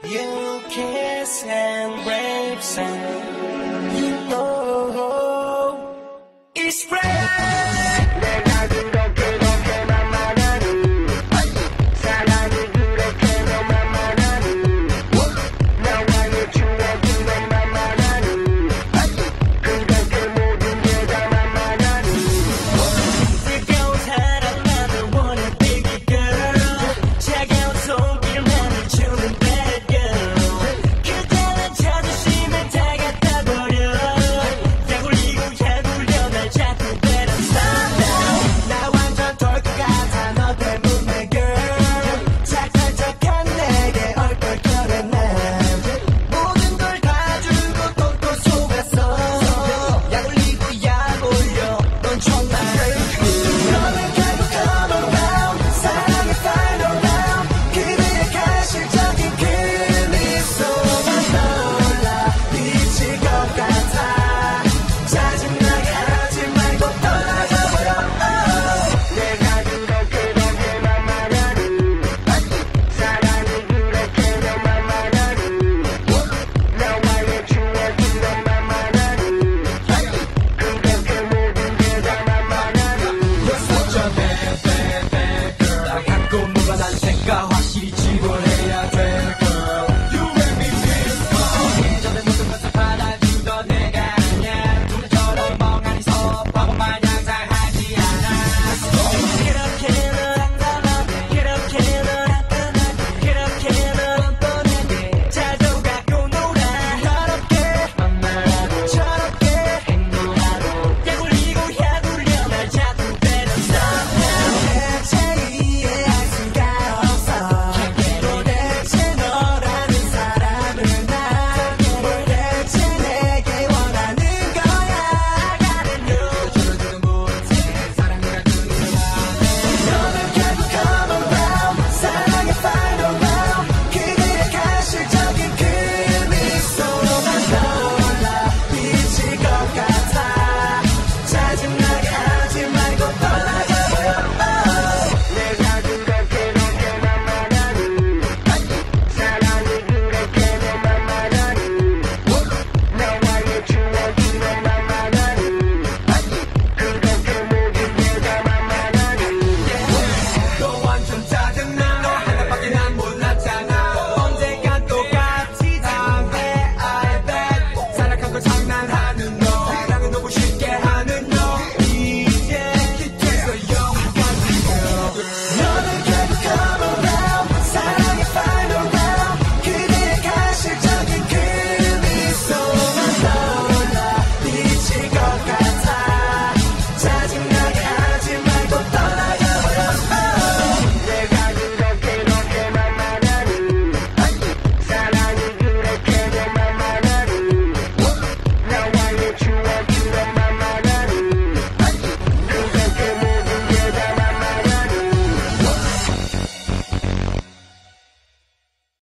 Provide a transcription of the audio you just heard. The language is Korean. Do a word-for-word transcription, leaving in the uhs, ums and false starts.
You kiss and rapes and you know it's right. 내가 그렇게 너만 말하니 사랑이 그렇게 너만 말하니 나와의 추억이 너만 말하니 그렇게 모든 게 다만 말하니 뜨거운 사랑 나를 원해 baby girl 차가운 손길만을 주는 bad girl 그때는 자존심에 다 갖다 버려 약 올리고 약 올려 날 자꾸 better stop now 나 완전 덜 것 같아 너 때문에 girl 착한 척한 내게 얼떨결에 난 모든 걸 다 주고 또 또 속았어 약 올리고 약 올려 넌 정말 너는 결국 come around 사랑의 final round 그대의 가실적인 그 미소만 떠올라 미칠 것 같아 짜증나게 하지 말고 떠나가버려 oh. 내가 그렇게 너에만 말하니 사랑이 그렇게 너만 말하니 나와의 추억이 너만 말하니 그렇게 모든 게 다만 말하니 You're such a bad, bad, bad girl. 나 갖고 놀아 난 생각 확실히 지불해.